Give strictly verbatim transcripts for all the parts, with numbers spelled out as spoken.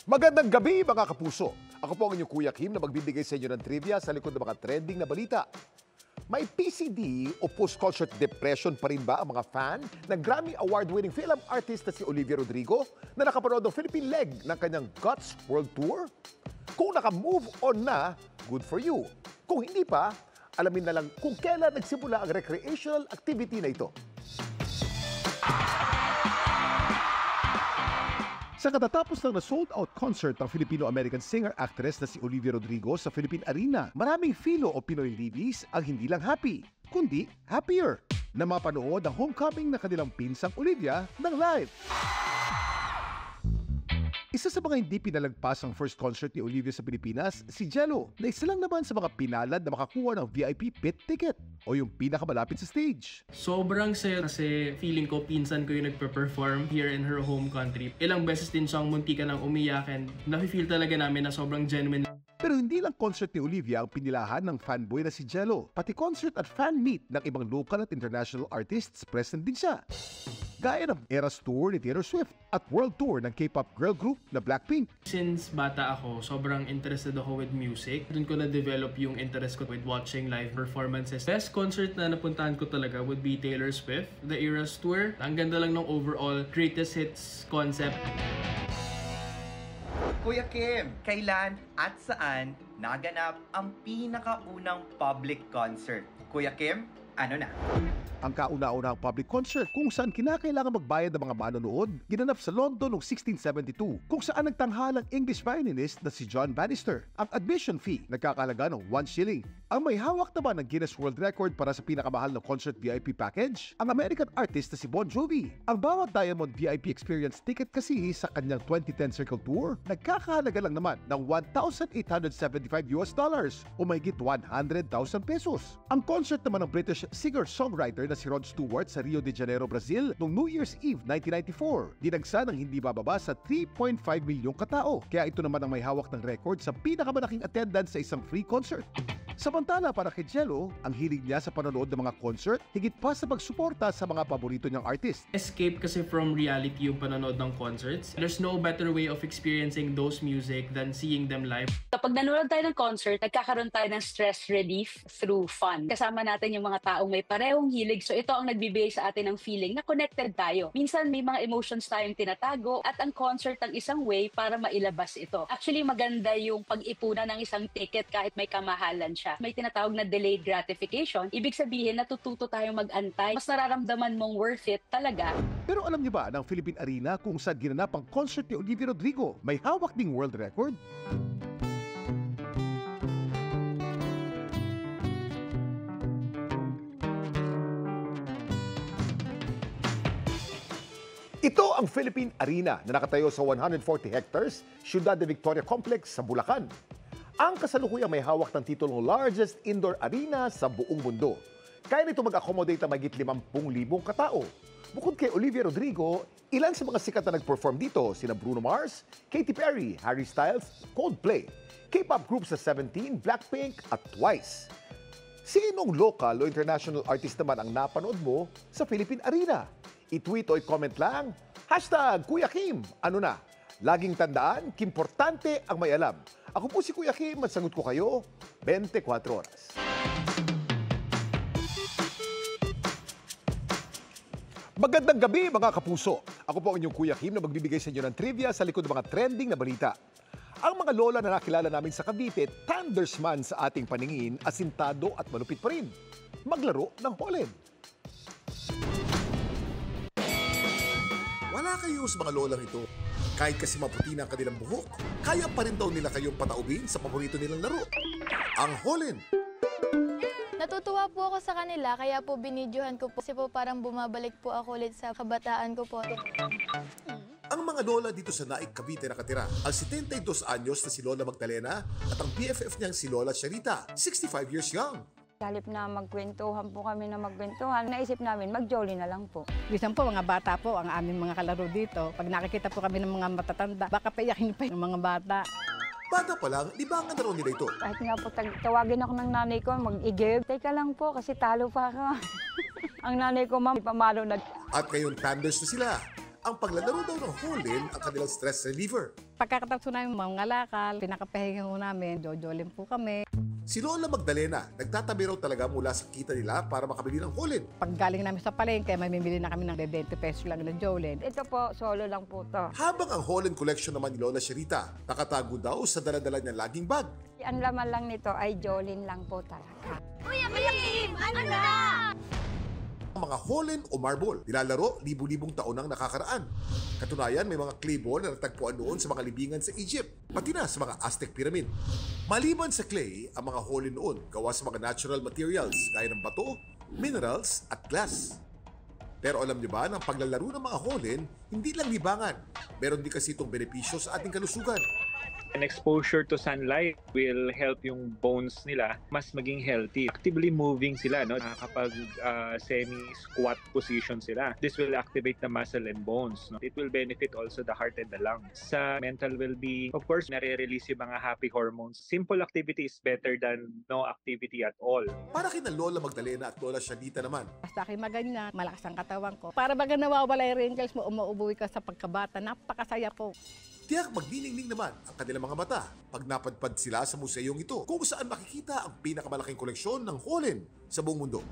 Magandang gabi mga kapuso. Ako po ang inyong Kuya Kim na magbibigay sa inyo ng trivia sa likod ng mga trending na balita. May P C D o post-concert depression pa rin ba ang mga fan ng Grammy Award-winning film artist na si Olivia Rodrigo na nakapanood ng Philippine leg ng kanyang Guts World Tour? Kung naka-move on na, good for you. Kung hindi pa, alamin na lang kung kailan nagsimula ang recreational activity na ito. Sa katatapos ng na-sold-out concert ng Filipino-American singer-actress na si Olivia Rodrigo sa Philippine Arena, maraming Filo o Pinoy Livis ang hindi lang happy, kundi happier na mapanood ang homecoming na kanilang pinsang Olivia ng live. Isa sa mga hindi pinalagpas ang first concert ni Olivia sa Pilipinas, si Jello, na isa lang naman sa mga pinalad na makakuha ng V I P pit ticket o yung pinakamalapit sa stage. Sobrang saya kasi feeling ko pinsan ko yung nagpe-perform here in her home country. Ilang beses din siyang munti ka nang umiyak and nafe-feel talaga namin na sobrang genuine. Pero hindi lang concert ni Olivia ang pinilahan ng fanboy na si Jello. Pati concert at fan meet ng ibang local at international artists present din siya. Gaya ng Eras Tour ni Taylor Swift at World Tour ng K-pop girl group na Blackpink. Since bata ako, sobrang interested ako with music. Doon ko na-develop yung interest ko with watching live performances. Best concert na napuntahan ko talaga would be Taylor Swift, the Eras Tour. Ang ganda lang ng overall greatest hits concept. Kuya Kim, kailan at saan naganap ang pinakaunang public concert? Kuya Kim, ano na? Ang kauna-unahang public concert kung saan kinakailangan magbayad ng mga manonood, ginanap sa London noong sixteen seventy-two, kung saan nagtanghalang English violinist na si John Bannister. Ang admission fee nagkakalaga ng one shilling. Ang may hawak naman ng Guinness World Record para sa pinakamahal na concert V I P package, ang American artist na si Bon Jovi. Ang bawat Diamond V I P experience ticket kasi sa kanyang twenty ten Circle Tour, nagkakahalaga lang naman ng one thousand eight hundred seventy-five US dollars o mahigit one hundred thousand pesos. Ang concert naman ng British singer-songwriter na si Rod Stewart sa Rio de Janeiro, Brazil noong New Year's Eve nineteen ninety-four. Dinagsa ng hindi bababa sa three point five milyong katao. Kaya ito naman ang may hawak ng record sa pinakamalaking attendance sa isang free concert. Samantala para kay Jello, ang hilig niya sa panonood ng mga concert, higit pa sa pagsuporta sa mga paborito niyang artist. Escape kasi from reality yung panonood ng concerts. There's no better way of experiencing those music than seeing them live. Kapag nanonood tayo ng concert, nagkakaroon tayo ng stress relief through fun. Kasama natin yung mga taong may parehong hilig. So ito ang nagbibigay sa atin ng feeling na connected tayo. Minsan may mga emotions tayong tinatago at ang concert ang isang way para mailabas ito. Actually maganda yung pag-ipunan ng isang ticket kahit may kamahalan siya. May tinatawag na delayed gratification. Ibig sabihin natututo tayong mag-antay. Mas nararamdaman mong worth it talaga. Pero alam niyo ba ng Philippine Arena kung saan ginanap ang concert ni Olivia Rodrigo, may hawak ding world record? Ito ang Philippine Arena na nakatayo sa one hundred forty hectares, Ciudad de Victoria Complex sa Bulacan. Ang kasalukuyang may hawak ng titulong largest indoor arena sa buong mundo. Kaya nito mag-accommodate ang magit limampu libong katao. Bukod kay Olivia Rodrigo, ilan sa mga sikat na nag-perform dito sina Bruno Mars, Katy Perry, Harry Styles, Coldplay, K-pop groups sa Seventeen, Blackpink at Twice. Sinong local o international artist naman ang napanood mo sa Philippine Arena? I-tweet o i-comment lang, hashtag Kuya Kim, ano na? Laging tandaan, kimportante ang may alam. Ako po si Kuya Kim at sagot ko kayo, twenty-four oras. Magandang gabi mga kapuso. Ako po ang inyong Kuya Kim na magbibigay sa inyo ng trivia sa likod ng mga trending na balita. Ang mga lola na nakilala namin sa Cavite, thundersman sa ating paningin, asintado at malupit pa rin. Maglaro ng Holland. Wala kayo sa mga lolang ito. Kahit kasi maputi na ang kanilang buhok, kaya pa rin daw nila kayong pataubin sa paborito nilang laro, ang Holland. Natutuwa po ako sa kanila, kaya po binidyohan ko po. Kasi po parang bumabalik po ako ulit sa kabataan ko po. Ang mga lola dito sa Naik, Cavite nakatira, ang seventy-two anyos na si Lola Magdalena at ang B F F niyang si Lola Charita, sixty-five years young. Halip na magkwentuhan po kami na magkwentuhan, naisip namin mag-jolly na lang po. Minsan po mga bata po ang aming mga kalaro dito. Pag nakikita po kami ng mga matatanda, baka paiyakin pa yung mga bata. Bata pa lang, libangan na raw nila ito. Kahit nga po tawagin ako ng nanay ko, mag-igib. Teka lang po kasi talo pa ako. Ang nanay ko, ma'am, pamalo na. At ngayon thunders na sila. Ang paglalaro daw ng Holin ang kanilang stress reliever. Pagkakatapos namin mga ngalakal, pinakapahinga ho namin, jojolin po kami. Si Lola Magdalena, nagtatabi raw talaga mula sa kita nila para makabili ng Holin. Pag galing namin sa palengke, may bibili na kami ng twenty pesos lang na jolin. Ito po, solo lang po to. Habang ang Holin collection naman ni Lola Sherita, nakatago daw sa daladala niya laging bag. Ang laman lang nito ay jolin lang po talaga. Kuya Kim, ano na? Ang mga Holin o marble, nilalaro libu-libong taon nang nakakaraan. Katunayan, may mga clay ball na natagpuan noon sa mga libingan sa Egypt, pati na sa mga Aztec pyramid. Maliban sa clay, ang mga Holin noon gawa sa mga natural materials gaya ng bato, minerals at glass. Pero alam niyo ba, ng paglalaro ng mga Holin, hindi lang libangan. Meron din kasi itong benepisyo sa ating kalusugan. An exposure to sunlight will help yung bones nila mas maging healthy. Actively moving sila, no? Kapag uh, semi-squat position sila. This will activate the muscle and bones. No? It will benefit also the heart and the lungs. Sa mental well-being, of course, nare-release yung mga happy hormones. Simple activity is better than no activity at all. Para kina Lola Magdalena at Lola Shanita naman. Basta aking maganda, malakas ang katawan ko. Para baga nawawala yung wrinkles mo, umuubuwi ka sa pagkabata, napakasaya po. Tiyak magdiningning naman ang kanilang mga mata pag napadpad sila sa museyong ito kung saan makikita ang pinakamalaking koleksyon ng Holin sa buong mundo.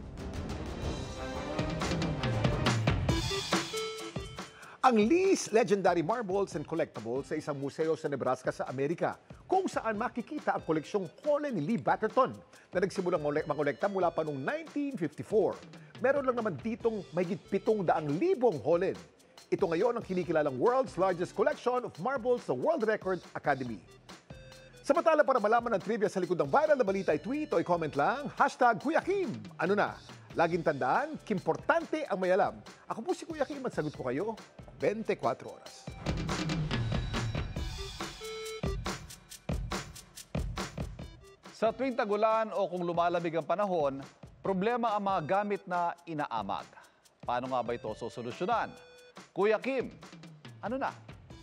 Ang Lee's Legendary Marbles and Collectibles sa isang museo sa Nebraska sa Amerika kung saan makikita ang koleksyong Holin ni Lee Batterton na nagsimulang mangolekta mula pa noong nineteen fifty-four. Meron lang naman ditong mahigit pitong daang libong Holin. Ito ngayon ang kinikilalang world's largest collection of marbles sa World Record Academy. Samantala, para malaman ang trivia sa likod ng viral na balita, i-tweet o i-comment lang, hashtag Kuya Kim. Ano na? Laging tandaan, kimportante ang may alam. Ako po si Kuya Kim at sagot ko kayo, twenty-four oras. Sa tuwing tagulan o kung lumalamig ang panahon, problema ang mga gamit na inaamag. Paano nga ba ito sosolusyonan? Kuya Kim, ano na?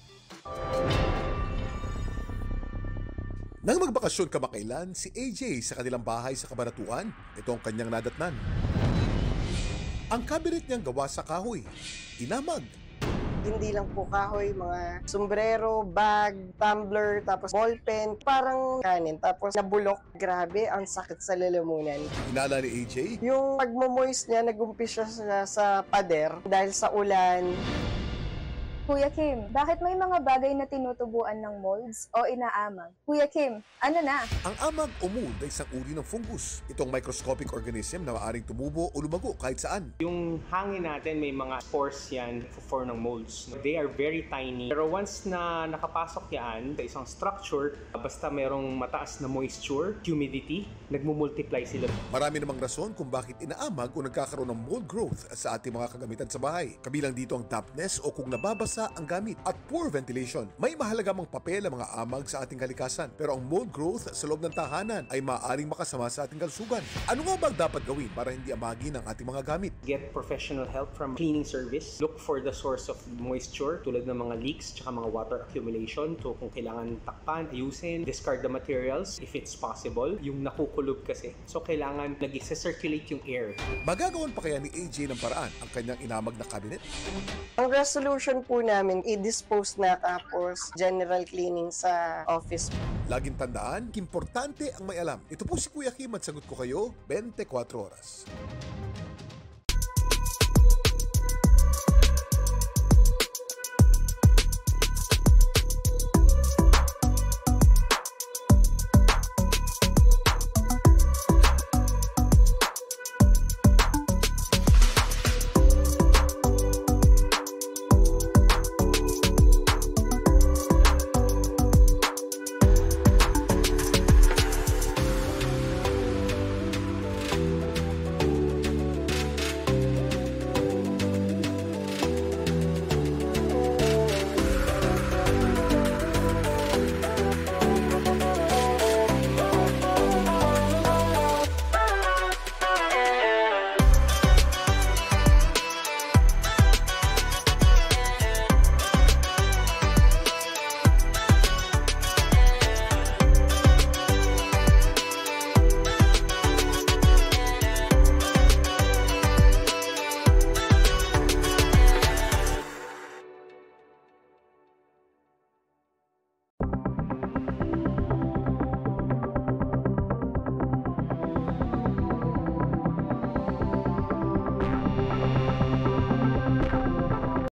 Nang magbakasyon kamakailan, si A J sa kanilang bahay sa Cabanatuan, ito ang kanyang nadatnan. Ang cabinet niyang gawa sa kahoy, inamag. Hindi lang po kahoy, mga sombrero, bag, tumbler, tapos ballpen, parang kanin. Tapos nabulok, grabe, ang sakit sa lalamunan. Inala ni A J? Yung pagmamoist niya, nag-umpisa siya sa pader dahil sa ulan. Kuya Kim, bakit may mga bagay na tinutubuan ng molds o inaamag? Kuya Kim, ano na? Ang amag o mold ay isang uri ng fungus. Itong microscopic organism na maaaring tumubo o lumago kahit saan. Yung hangin natin, may mga spores yan for ng molds. They are very tiny. Pero once na nakapasok yan sa isang structure, basta merong mataas na moisture, humidity, nagmumultiply sila. Marami namang rason kung bakit inaamag o nagkakaroon ng mold growth sa ating mga kagamitan sa bahay. Kabilang dito ang dampness o kung nababasa ang gamit at poor ventilation. May mahalaga mang papel ang mga amag sa ating kalikasan, pero ang mold growth sa loob ng tahanan ay maaaring makasama sa ating kalusugan. Ano nga ba dapat gawin para hindi amagin ang ating mga gamit? Get professional help from cleaning service. Look for the source of moisture tulad ng mga leaks tsaka mga water accumulation. So kung kailangan takpan, ayusin, discard the materials if it's possible. Yung nakukulob kasi. So kailangan nag-circulate yung air. Magagawan pa kaya ni A J ng paraan ang kanyang inamag na cabinet? Ang resolution po namin, i-dispose na tapos general cleaning sa office. Laging tandaan, importante ang may alam. Ito po si Kuya Kim at sagot ko kayo, twenty-four oras.